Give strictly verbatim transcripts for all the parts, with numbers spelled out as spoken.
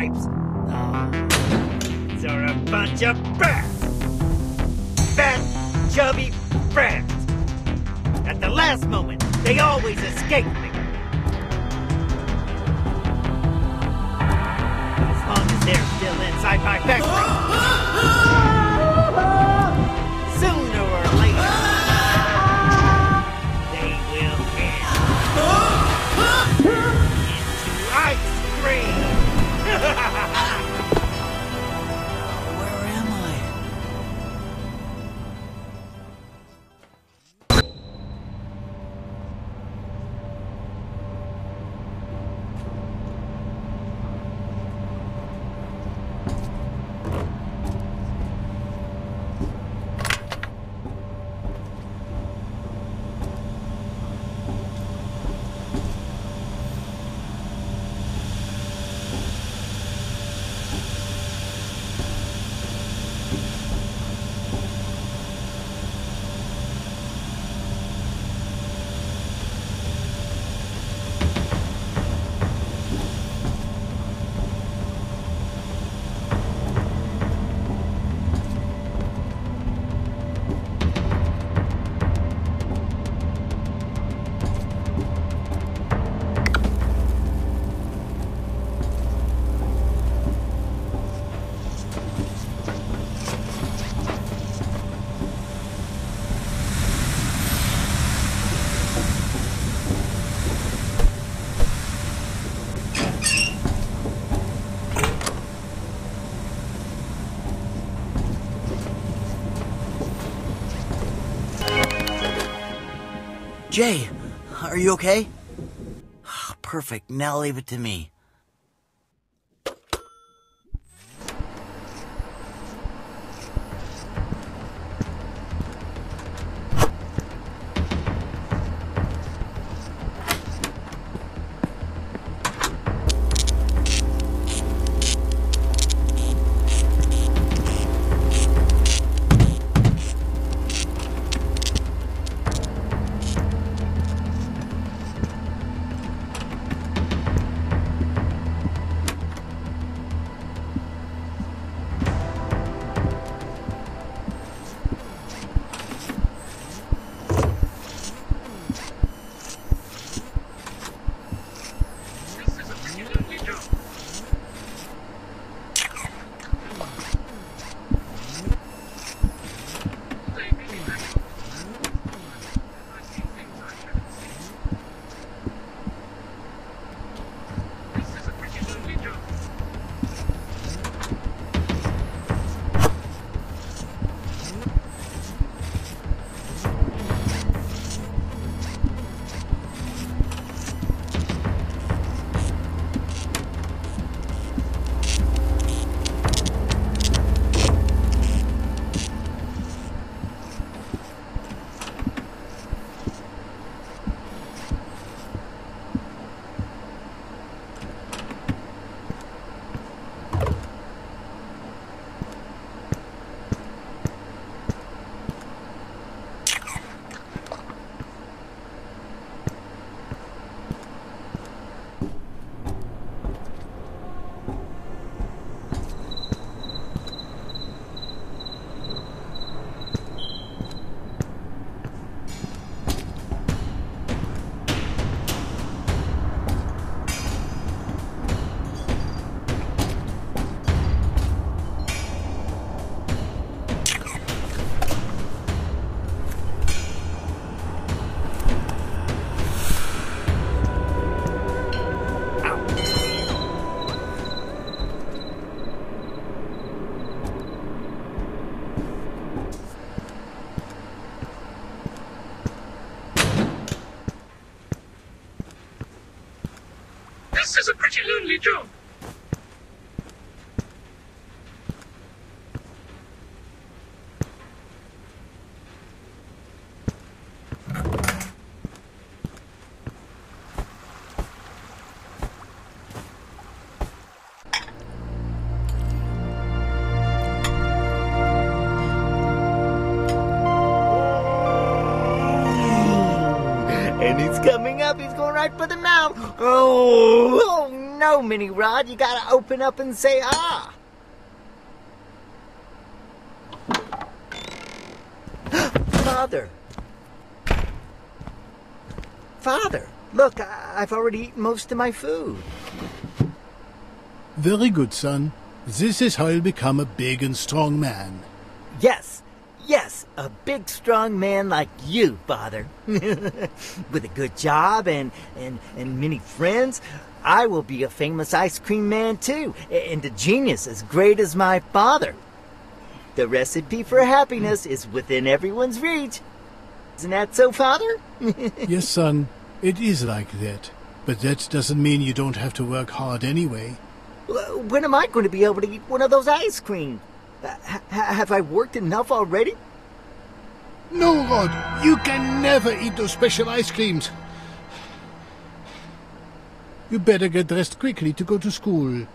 stripes. Oh, these are a bunch of brats. Fat, chubby brats. At the last moment, they always escape me. As long as they're still inside my factory. Sooner or later, they will end into ice cream. Where am I? Jay, are you okay? Perfect. Now leave it to me. This is a pretty lonely job. And he's coming up. He's going right for the mouth. Oh, oh no, Mini Rod. You gotta open up and say ah. Father. Father, look, I I've already eaten most of my food. Very good, son. This is how you'll become a big and strong man. Yes, yes, a big, strong man like you, Father. With a good job and, and, and many friends, I will be a famous ice cream man, too, and a genius as great as my father. The recipe for happiness is within everyone's reach. Isn't that so, Father? Yes, son, it is like that. But that doesn't mean you don't have to work hard anyway. When am I going to be able to eat one of those ice creams? Uh, ha have I worked enough already? No, Rod, you can never eat those special ice creams. You better get dressed quickly to go to school.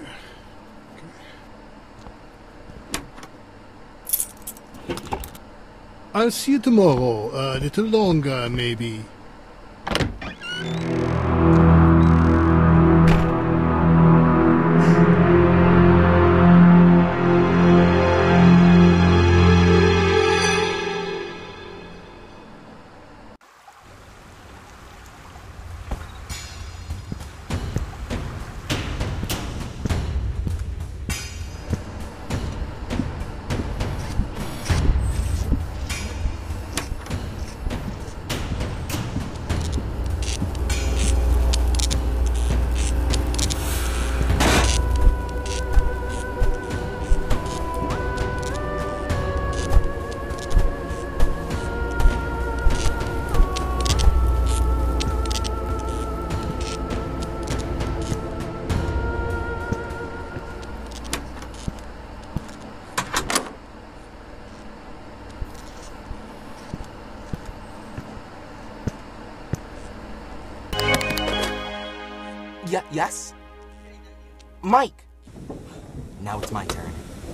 I'll see you tomorrow, a little longer, maybe. Y- yes? Mike! Now it's my turn.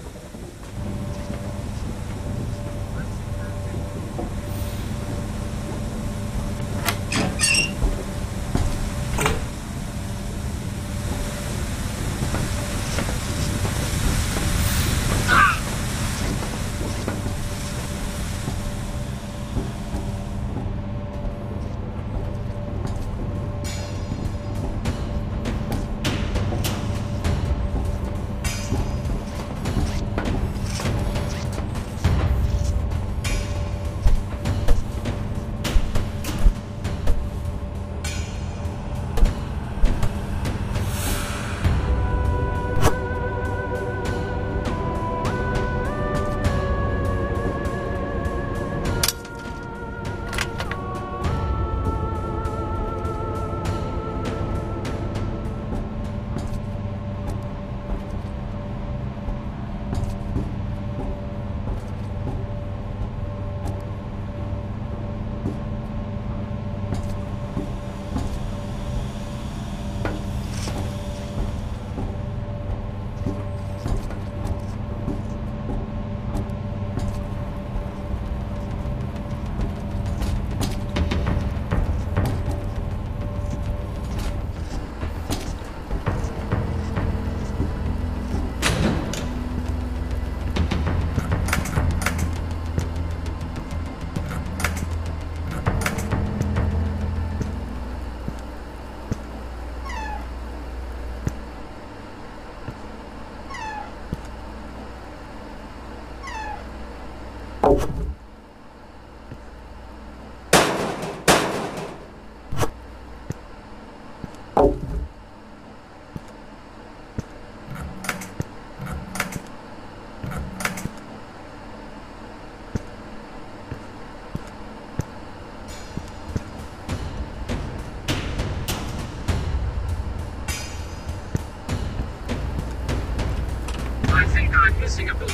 I'm missing a boot.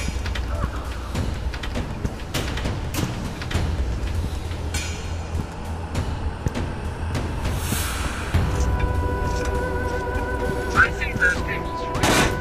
I think those cables should be fixed.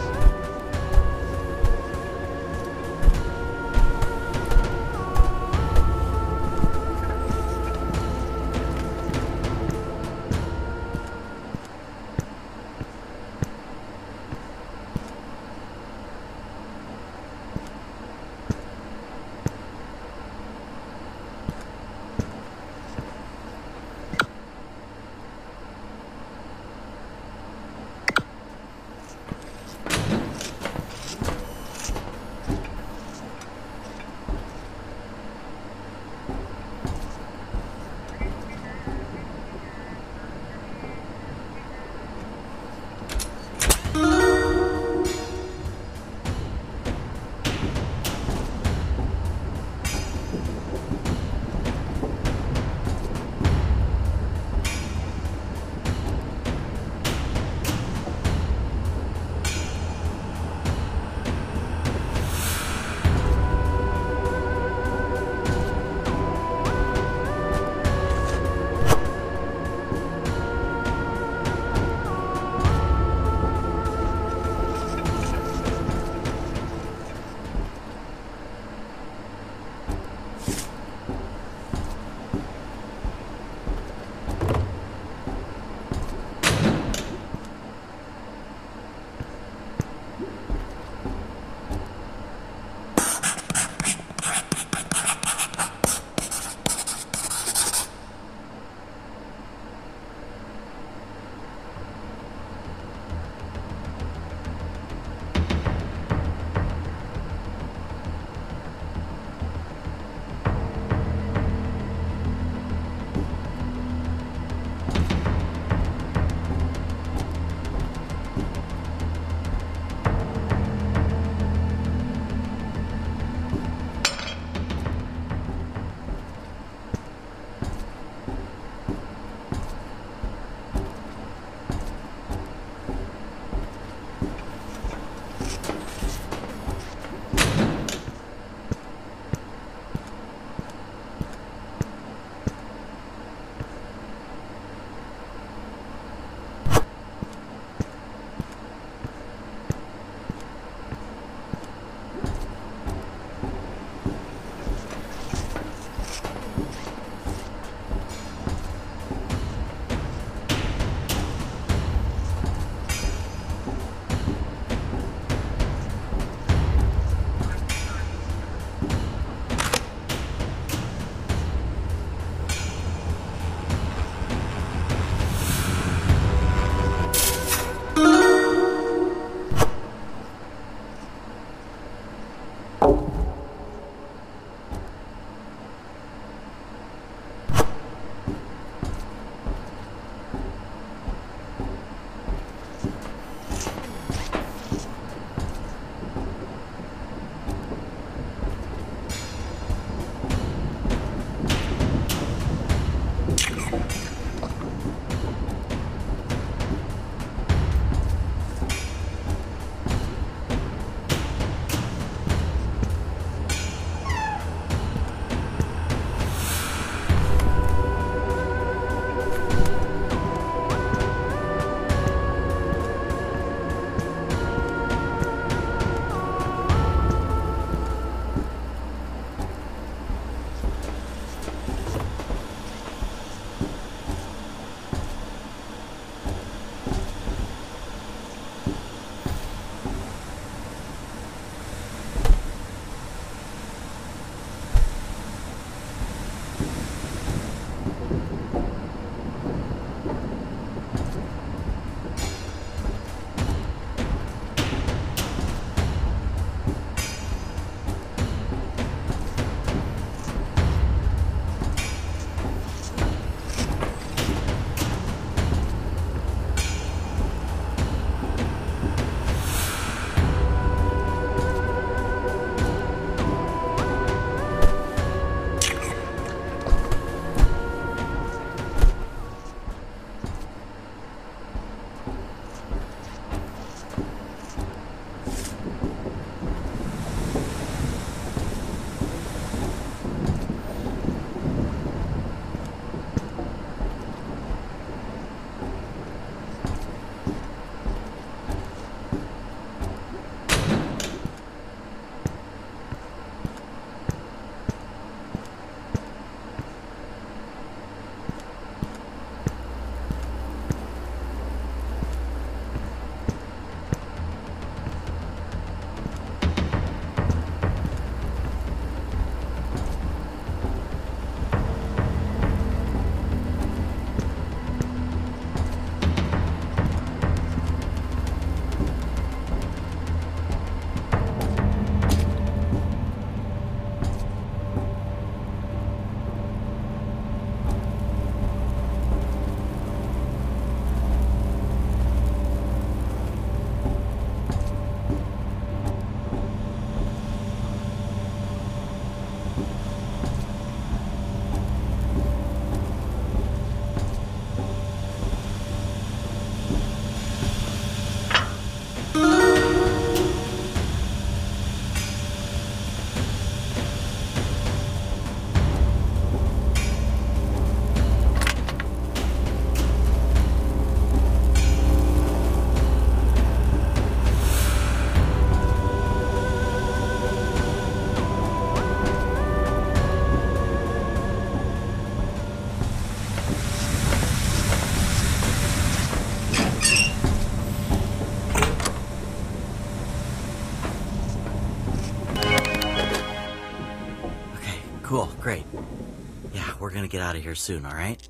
Cool, great. Yeah, we're gonna get out of here soon, alright?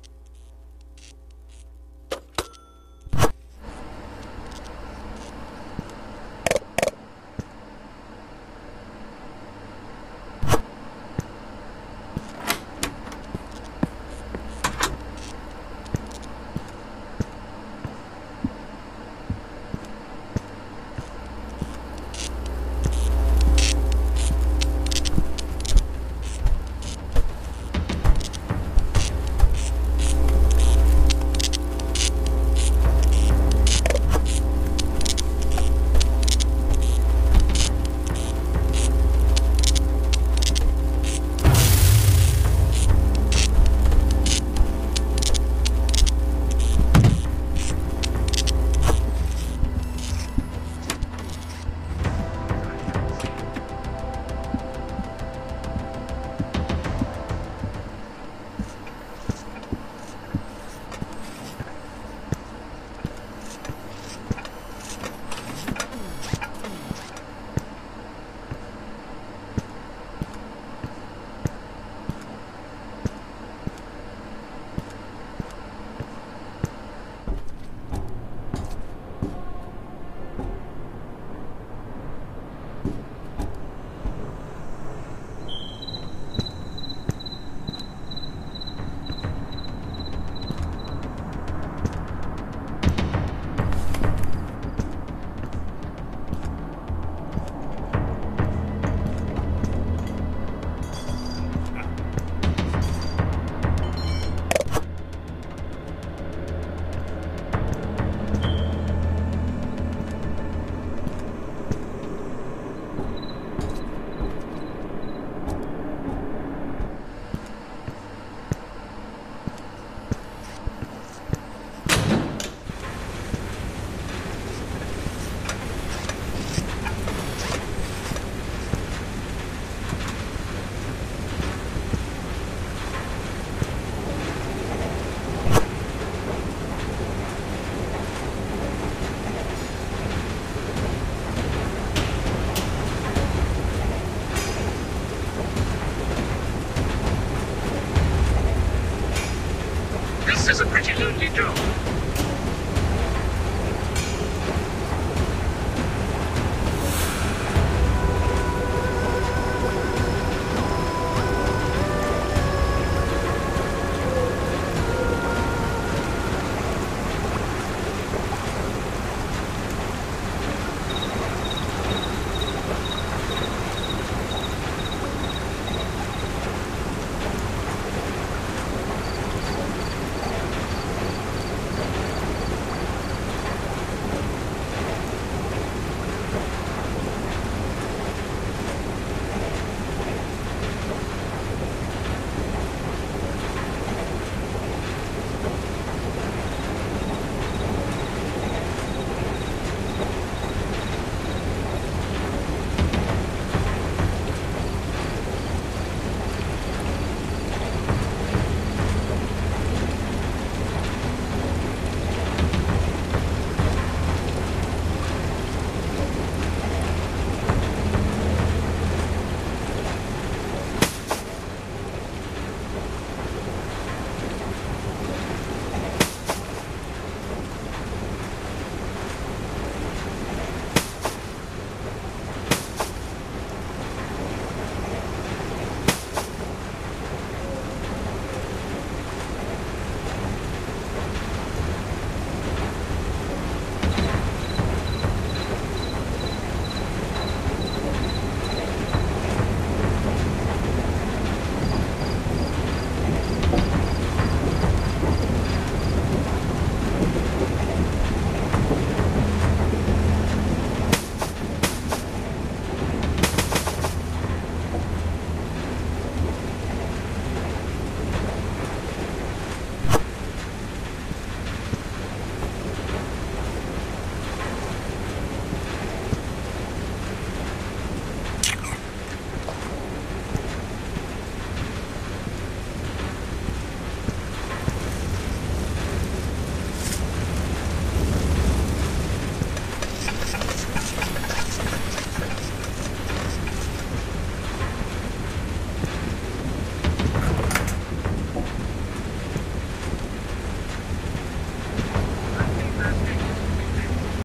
This is a pretty lonely job.